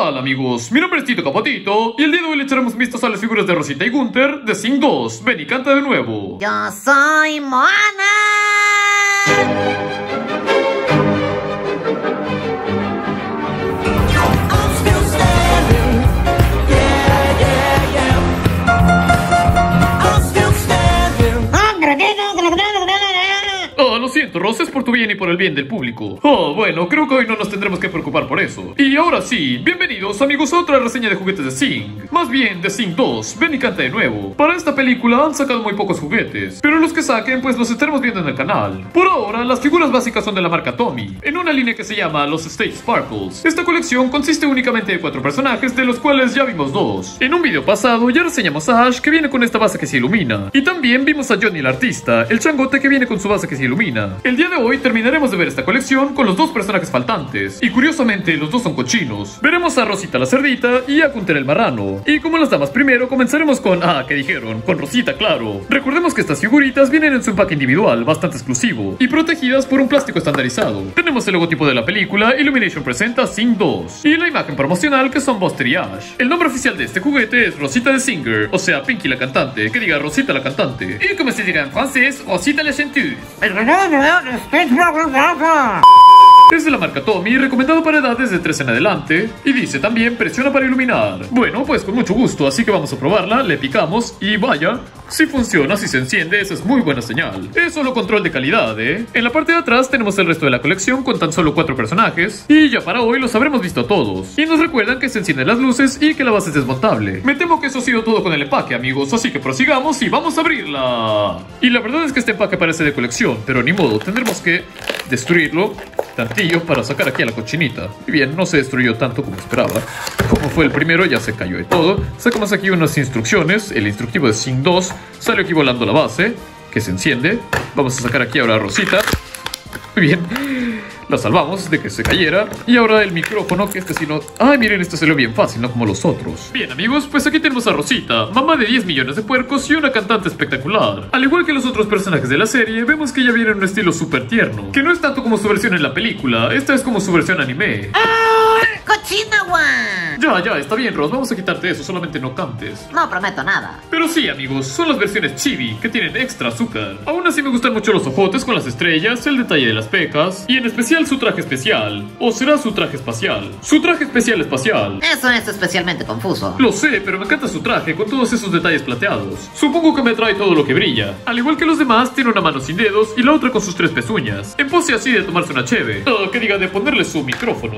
tal, amigos? Mi nombre es Tito Capotito y el día de hoy le echaremos vistas a las figuras de Rosita y Gunther de Sing 2. Ven y canta de nuevo. Yo soy Moana. Lo siento, Ross, es por tu bien y por el bien del público. Bueno, creo que hoy no nos tendremos que preocupar por eso. Y ahora sí, bienvenidos amigos a otra reseña de juguetes de Sing. Más bien, de Sing 2, ven y canta de nuevo. Para esta película han sacado muy pocos juguetes, pero los que saquen pues los estaremos viendo en el canal. Por ahora, las figuras básicas son de la marca Tommy, en una línea que se llama los Stage Sparkles. Esta colección consiste únicamente de 4 personajes, de los cuales ya vimos 2. En un video pasado ya reseñamos a Ash, que viene con esta base que se ilumina. Y también vimos a Johnny el artista, el changote que viene con su base que se ilumina. El día de hoy terminaremos de ver esta colección con los 2 personajes faltantes. Y curiosamente los 2 son cochinos. Veremos a Rosita la cerdita y a Gunther el marrano. Y como las damas primero, comenzaremos con... ¿qué dijeron? Con Rosita, claro. Recordemos que estas figuritas vienen en su empaque individual, bastante exclusivo, y protegidas por un plástico estandarizado. Tenemos el logotipo de la película, Illumination presenta Sing 2, y la imagen promocional que son Buster y Ash. El nombre oficial de este juguete es Rosita the Singer, o sea, Pinky la cantante, que diga Rosita la cantante. Y como se diga en francés, Rosita la chanteuse. Es de la marca Tommy, recomendado para edades de 3 en adelante. Y dice también, presiona para iluminar. Bueno, pues con mucho gusto, así que vamos a probarla. Le picamos y vaya, si funciona, si se enciende, esa es muy buena señal. Es solo control de calidad, ¿eh? En la parte de atrás tenemos el resto de la colección con tan solo 4 personajes. Y ya para hoy los habremos visto a todos. Y nos recuerdan que se encienden las luces y que la base es desmontable. Me temo que eso ha sido todo con el empaque, amigos, así que prosigamos y vamos a abrirla. Y la verdad es que este empaque parece de colección, pero ni modo, tendremos que destruirlo tantillo para sacar aquí a la cochinita. Y bien, no se destruyó tanto como esperaba. Como fue el primero, ya se cayó de todo. Sacamos aquí unas instrucciones. El instructivo de Sing 2. Salió aquí volando la base, que se enciende. Vamos a sacar aquí ahora a Rosita. Muy bien, la salvamos de que se cayera. Y ahora el micrófono, que este sí no... ¡Ay, miren! Este salió bien fácil, no como los otros. Bien, amigos, pues aquí tenemos a Rosita, mamá de 10 millones de puercos y una cantante espectacular. Al igual que los otros personajes de la serie, vemos que ella viene en un estilo súper tierno, que no es tanto como su versión en la película, esta es como su versión anime. ¡Cochinawa! Ya, está bien, Ross, vamos a quitarte eso, solamente no cantes. No prometo nada. Pero sí, amigos, son las versiones chibi, que tienen extra azúcar. Aún así me gustan mucho los ojotes con las estrellas, el detalle de las pecas, y en especial su traje especial. ¿O será su traje espacial? Su traje especial espacial. Eso es especialmente confuso. Lo sé, pero me encanta su traje con todos esos detalles plateados. Supongo que me atrae todo lo que brilla. Al igual que los demás, tiene una mano sin dedos y la otra con sus 3 pezuñas. En pose así de tomarse una cheve. Que diga, de ponerle su micrófono,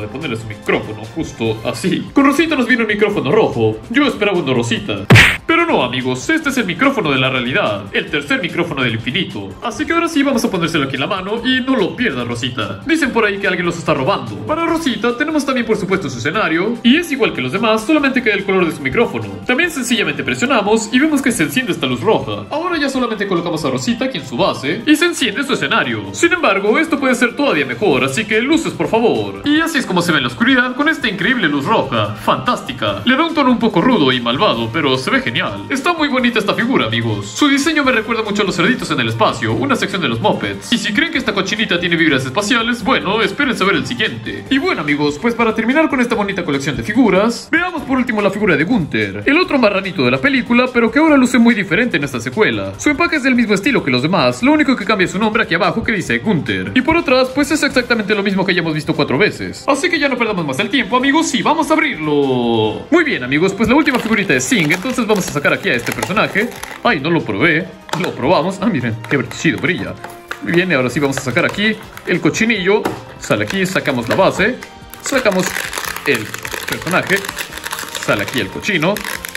justo así. Con Rosita nos viene un micrófono rojo. Yo esperaba uno rosita. Pero no, amigos, este es el micrófono de la realidad. El tercer micrófono del infinito. Así que ahora sí vamos a ponérselo aquí en la mano y no lo pierdas, Rosita. Dicen por ahí que alguien los está robando. Para Rosita tenemos también por supuesto su escenario. Y es igual que los demás, solamente que el color de su micrófono. También sencillamente presionamos y vemos que se enciende esta luz roja. Ahora ya solamente colocamos a Rosita aquí en su base y se enciende su escenario. Sin embargo, esto puede ser todavía mejor, así que luces por favor. Y así es como se ve en la oscuridad con esta increíble luz roja. Fantástica. Le da un tono un poco rudo y malvado, pero se ve genial. Está muy bonita esta figura, amigos. Su diseño me recuerda mucho a los cerditos en el espacio, una sección de los Muppets. Y si creen que esta cochinita tiene vibras espaciales, bueno, espérense a ver el siguiente. Y bueno, amigos, pues para terminar con esta bonita colección de figuras, veamos por último la figura de Gunther, el otro marranito de la película, pero que ahora luce muy diferente en esta secuela. Su empaque es del mismo estilo que los demás, lo único que cambia es su nombre aquí abajo que dice Gunther. Y por atrás, pues es exactamente lo mismo que ya hemos visto 4 veces. Así que ya no perdamos más el tiempo, amigos, y vamos a abrirlo. Muy bien, amigos, pues la última figurita es Sing, entonces vamos a sacar aquí a este personaje. Ay, no lo probé. Lo probamos. Miren, qué chido brilla. Muy bien, ahora sí vamos a sacar aquí el cochinillo. Sale aquí, sacamos la base. Sacamos el personaje. Sale aquí el cochino.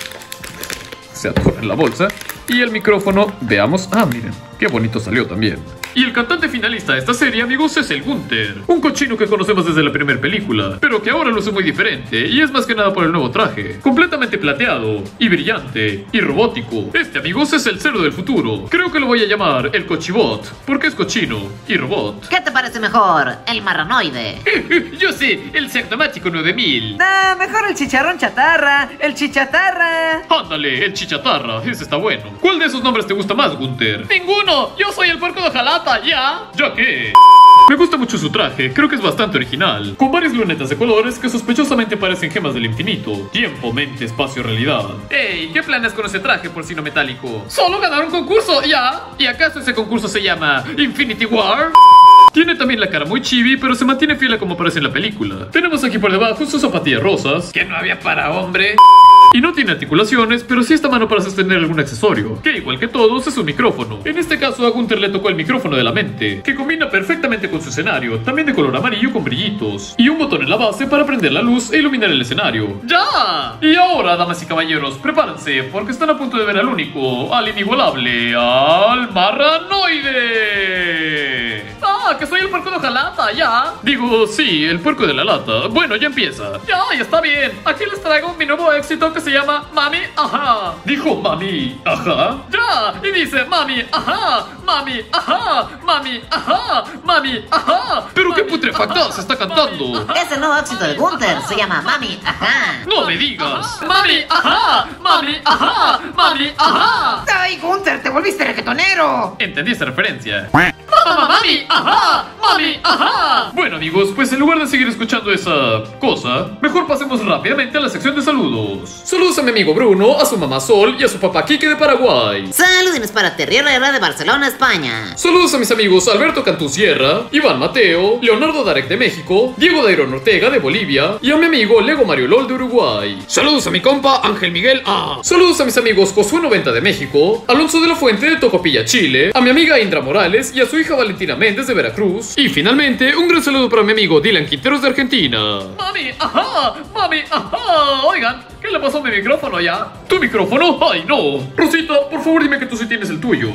Se atora en la bolsa. Y el micrófono, veamos. Miren, qué bonito salió también. Y el cantante finalista de esta serie, amigos, es el Gunther. Un cochino que conocemos desde la primera película, pero que ahora luce muy diferente, y es más que nada por el nuevo traje. Completamente plateado, y brillante, y robótico. Este, amigos, es el cerdo del futuro. Creo que lo voy a llamar el Cochibot, porque es cochino y robot. ¿Qué te parece mejor? El marranoide. Yo sé, el Cerdomático 9000. Mejor el chicharrón chatarra. El chichatarra. Ándale, el chichatarra, ese está bueno. ¿Cuál de esos nombres te gusta más, Gunther? Ninguno, yo soy el puerco de Jalapa, ya. ¿Ya qué? Me gusta mucho su traje, creo que es bastante original, con varias lunetas de colores que sospechosamente parecen gemas del infinito. Tiempo, mente, espacio, realidad. ¡Ey! ¿Qué planes con ese traje porcino metálico? ¡Solo ganar un concurso! ¿Ya? ¿Y acaso ese concurso se llama Infinity War? Tiene también la cara muy chibi, pero se mantiene fiel a como aparece en la película. Tenemos aquí por debajo sus zapatillas rosas, que no había para hombre. Y no tiene articulaciones, pero sí esta mano para sostener algún accesorio, que igual que todos es un micrófono. En este caso a Gunther le tocó el micrófono de la mente, que combina perfectamente con su escenario, también de color amarillo con brillitos. Y un botón en la base para prender la luz e iluminar el escenario. ¡Ya! Y ahora, damas y caballeros, prepárense, porque están a punto de ver al único, al inigualable, al Marranoide. ¡Ah, que soy el puerco de hojalata, ya! Digo, sí, el puerco de la lata. Bueno, ya empieza. Ya está bien. Aquí les traigo mi nuevo éxito que se llama Mami, ajá. Dijo Mami, ajá. Ya, y dice Mami, ajá. Mami, ajá. Mami, ajá. Mami, ajá. Pero qué putrefactada se está cantando. Es el nuevo éxito de Gunther, se llama Mami, ajá. No me digas. Mami, ajá. Mami, ajá. Mami, ajá. ¡Ay, Gunther, te volviste reggaetonero! ¿Entendí esta referencia? ¡Mami, ajá! ¡Mami, ajá! Bueno, amigos, pues en lugar de seguir escuchando esa cosa, mejor pasemos rápidamente a la sección de saludos. Saludos a mi amigo Bruno, a su mamá Sol y a su papá Quique de Paraguay. Saludines para Terry Herrera de Barcelona, España. Saludos a mis amigos Alberto Cantú Sierra, Iván Mateo, Leonardo Darek de México, Diego Dairon Ortega de Bolivia y a mi amigo Lego Mario LOL de Uruguay. Saludos a mi compa Ángel Miguel A. Saludos a mis amigos Josué 90 de México, Alonso de la Fuente de Tocopilla, Chile, a mi amiga Indra Morales y a su hija Valentina Méndez de Veracruz. Y finalmente, un gran saludo para mi amigo Dylan Quinteros de Argentina. Mami, ajá, mami, ajá. Oigan, ¿qué le pasó a mi micrófono ya? ¿Tu micrófono? ¡Ay, no! Rosita, por favor dime que tú sí tienes el tuyo.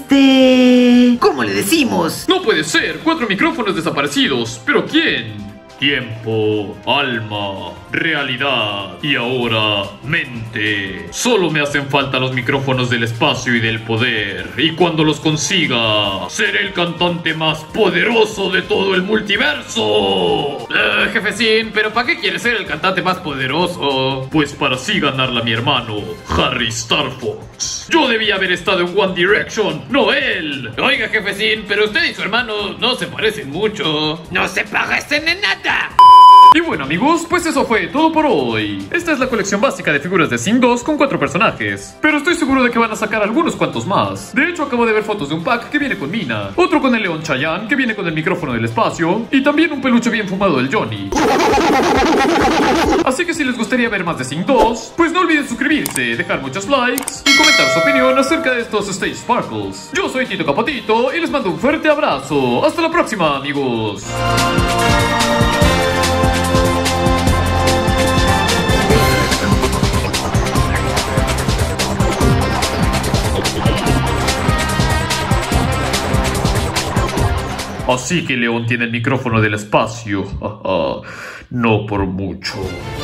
¿Cómo le decimos? No puede ser, 4 micrófonos desaparecidos. ¿Pero quién? Tiempo, alma, realidad y ahora mente. Solo me hacen falta los micrófonos del espacio y del poder. Y cuando los consiga, seré el cantante más poderoso de todo el multiverso. Jefecín, ¿pero para qué quieres ser el cantante más poderoso? Pues para así ganarla a mi hermano, Harry Star Fox. Yo debía haber estado en One Direction, no él. Oiga, jefecín, pero usted y su hermano no se parecen mucho. ¡No se parecen en nada! Y bueno, amigos, pues eso fue todo por hoy. Esta es la colección básica de figuras de Sing 2 con 4 personajes, pero estoy seguro de que van a sacar algunos cuantos más. De hecho, acabo de ver fotos de un pack que viene con Mina, otro con el León Chayanne que viene con el micrófono del espacio y también un peluche bien fumado del Johnny. Así que si les gustaría ver más de Sing 2, pues no olviden suscribirse, dejar muchos likes y comentar su opinión acerca de estos Stage Sparkles. Yo soy Tito Capotito y les mando un fuerte abrazo. Hasta la próxima, amigos. Así que León tiene el micrófono del espacio. No por mucho.